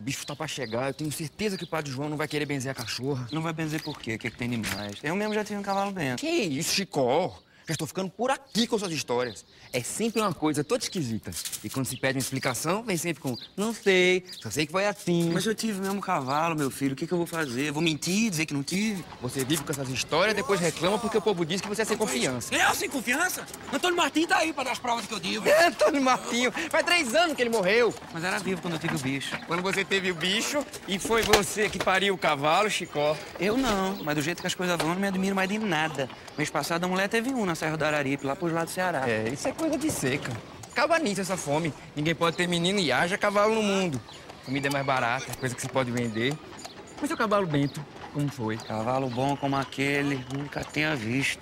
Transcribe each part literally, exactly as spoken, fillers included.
bicho tá pra chegar. Eu tenho certeza que o padre João não vai querer benzer a cachorra. Não vai benzer por quê? O que, é que tem demais? Eu mesmo já tive um cavalo bento. Que isso, Chicó? Já estou ficando por aqui com suas histórias. É sempre uma coisa toda esquisita. E quando se pede uma explicação, vem sempre com não sei, só sei que foi assim. Mas eu tive mesmo um cavalo, meu filho. O que, que eu vou fazer? Vou mentir, dizer que não tive? Você vive com essas histórias, depois reclama porque o povo diz que você é sem confiança. Eu sem confiança? Antônio Martins tá aí pra dar as provas que eu digo. É, Antônio Martinho. Faz três anos que ele morreu. Mas era vivo quando eu tive o bicho. Quando você teve o bicho e foi você que pariu o cavalo, Chicó. Eu não, mas do jeito que as coisas vão, eu não me admiro mais de nada. Mês passado a mulher teve um na Serra do Araripe, lá pros lados do Ceará. É, isso é coisa de seca. Acaba nisso essa fome. Ninguém pode ter menino e haja cavalo no mundo. Comida é mais barata, coisa que se pode vender. Mas seu cavalo Bento, como foi? Cavalo bom como aquele, nunca tinha visto.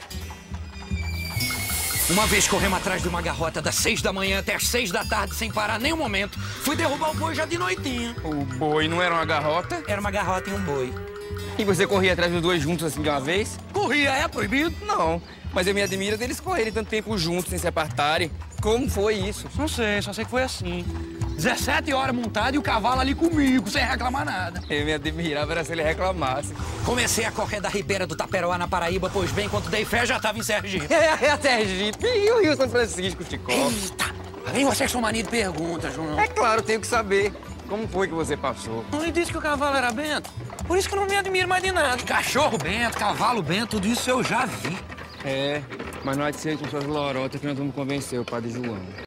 Uma vez corremos atrás de uma garrota das seis da manhã até as seis da tarde, sem parar nenhum momento. Fui derrubar o boi já de noitinha. O boi não era uma garrota? Era uma garrota e um boi. E você corria atrás dos dois juntos assim de uma vez? Corria, é proibido? Não, mas eu me admiro deles correrem tanto tempo juntos, sem se apartarem. Como foi isso? Não sei, só sei que foi assim. dezessete horas montado e o cavalo ali comigo, sem reclamar nada. Eu me admirava era se ele reclamasse. Comecei a correr da ribeira do Taperoá, na Paraíba, pois bem, quando dei fé, já estava em Sergipe. É, é Sergipe e o Rio São Francisco, Chicó. Eita! Vem vocês são mania de perguntas, João. É claro, tenho que saber. Como foi que você passou? Não lhe disse que o cavalo era bento? Por isso que eu não me admiro mais de nada. Cachorro bento, cavalo bento, tudo isso eu já vi. É, mas não há de ser com suas lorotas que nós vamos convencer o padre João.